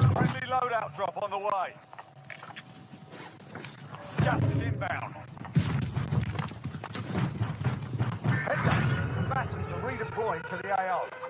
Friendly loadout drop on the way. Gas is inbound. Heads up. Combatants are redeploying to the AO.